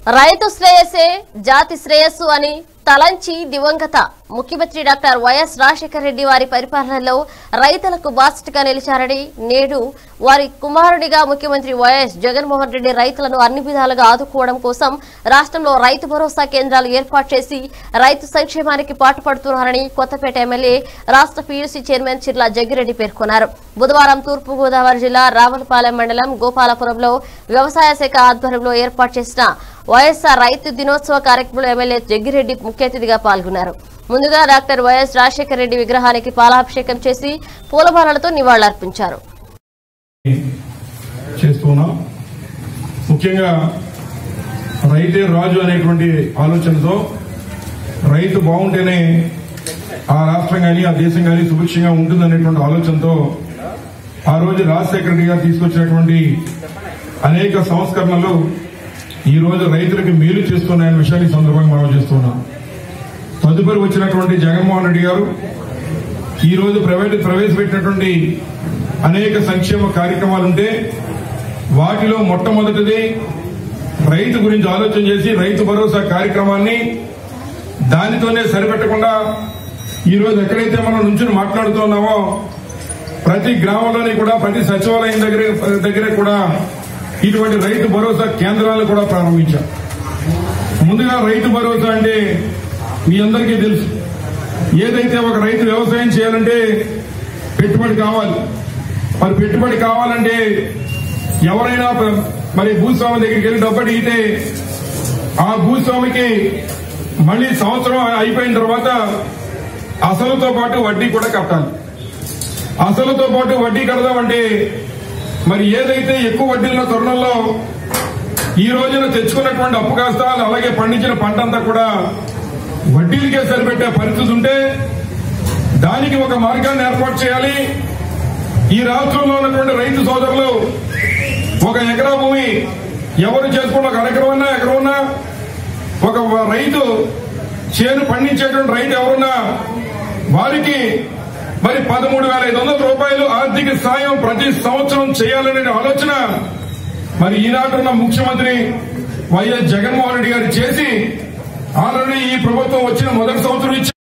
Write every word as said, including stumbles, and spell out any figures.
రైతు శ్రేయస్సే జాతి శ్రేయస్సు అని తలంచి దివంగత ముఖ్యమంత్రి డాక్టర్ వైఎస్ రాజశేఖర రెడ్డి వారి పరిపాలనలో రైతులకు బాసటగా నిలిచారని నేడు వారి కుమారుడిగా ముఖ్యమంత్రి వైఎస్ జగన్మోహన్ రెడ్డి రైతులను అన్ని విధాలుగా ఆదుకోవడం కోసం రాష్ట్రంలో రైతు భరోసా కేంద్రాలు ఏర్పాటు చేసి రైతు సంక్షేమానికి పాటుపడుతున్నారని కొత్తపేట ఎమ్మెల్యే రాష్ట్ర పీయూసీ చైర్మన్ చిర్లా జగ్గిరెడ్డి పేర్కొన్నారు. బుధవారం తూర్పు గోదావరి జిల్లా రావులపాలెం మండలం గోపాలపురంలో వ్యవసాయ శాఖ ఆధ్వర్యంలో ఏర్పాటు చేసిన వైఎస్ఆర్ రైతు దినోత్సవ కార్యక్రమంలో ఎమ్మెల్యే జగ్గిరెడ్డి ముఖ్య అతిథిగా పాల్గొన్నారు. ముందుగా డాక్టర్ వైఎస్ రాజశేఖర రెడ్డి విగ్రహానికి పాలాభిషేకం చేసి పూలమాలలతో నివాళులర్పించారు. ముఖ్యంగా రైతే రాజు అనేటువంటి ఆలోచనతో రైతు బాగుంటేనే ఆ రాష్ట్రం కానీ ఆ దేశం కానీ సుభిక్షంగా ఉంటుందనేటువంటి ఆలోచనతో ఆ రోజు రాజశేఖర రెడ్డి గారు తీసుకొచ్చినటువంటి అనేక సంస్కరణలు ఈ రోజు రైతులకు మేలు చేస్తున్నాయనే విషయాన్ని సందర్భంగా మనం చేస్తున్నాం. తదుపరి వచ్చినటువంటి జగన్మోహన్ రెడ్డి గారు ఈ రోజు ప్రైవేట్ ప్రవేశపెట్టినటువంటి అనేక సంక్షేమ కార్యక్రమాలుంటే వాటిలో మొట్టమొదటిది రైతు గురించి ఆలోచన చేసి రైతు భరోసా కార్యక్రమాన్ని దానితోనే సరిపెట్టకుండా ఈ రోజు ఎక్కడైతే మనం నుంచుని మాట్లాడుతున్నామో ప్రతి గ్రామంలోని కూడా ప్రతి సచివాలయం దగ్గర దగ్గర కూడా ఇటువంటి రైతు భరోసా కేంద్రాలు కూడా ప్రారంభించాం. ముందుగా రైతు భరోసా అంటే మీ అందరికీ తెలుసు, ఏదైతే ఒక రైతు వ్యవసాయం చేయాలంటే పెట్టుబడి కావాలి. మరి పెట్టుబడి కావాలంటే ఎవరైనా మరి భూస్వామి దగ్గరికి వెళ్ళి డబ్బు అడిగితే ఆ భూస్వామికి మళ్లీ సంవత్సరం అయిపోయిన తర్వాత అసలుతో పాటు వడ్డీ కూడా కట్టాలి. అసలుతో పాటు వడ్డీ కడదామంటే మరి ఏదైతే ఎక్కువ వడ్డీల తరుణంలో ఈ రోజున తెచ్చుకున్నటువంటి అప్పు కాస్తాలు అలాగే పండించిన పంట అంతా కూడా వడ్డీలకే సరిపెట్టే పరిస్థితి ఉంటే దానికి ఒక మార్గాన్ని ఏర్పాటు చేయాలి. ఈ రాష్ట్రంలో ఉన్నటువంటి రైతు సోదరులు ఒక ఎకరా భూమి ఎవరు చేసుకున్న ఒక అరెకరం ఉన్నా ఎకరం ఉన్నా ఒక రైతు చేను పండించేటువంటి రైతు ఎవరున్నా వారికి మరి పదమూడు వేల ఐదు వందల రూపాయలు ఆర్థిక సాయం ప్రతి సంవత్సరం చేయాలనే ఆలోచన మరి ఈనాటున్న ముఖ్యమంత్రి వైఎస్ జగన్మోహన్ రెడ్డి గారు చేసి ఆల్రెడీ ఈ ప్రభుత్వం వచ్చిన మొదటి సంవత్సరం ఇచ్చి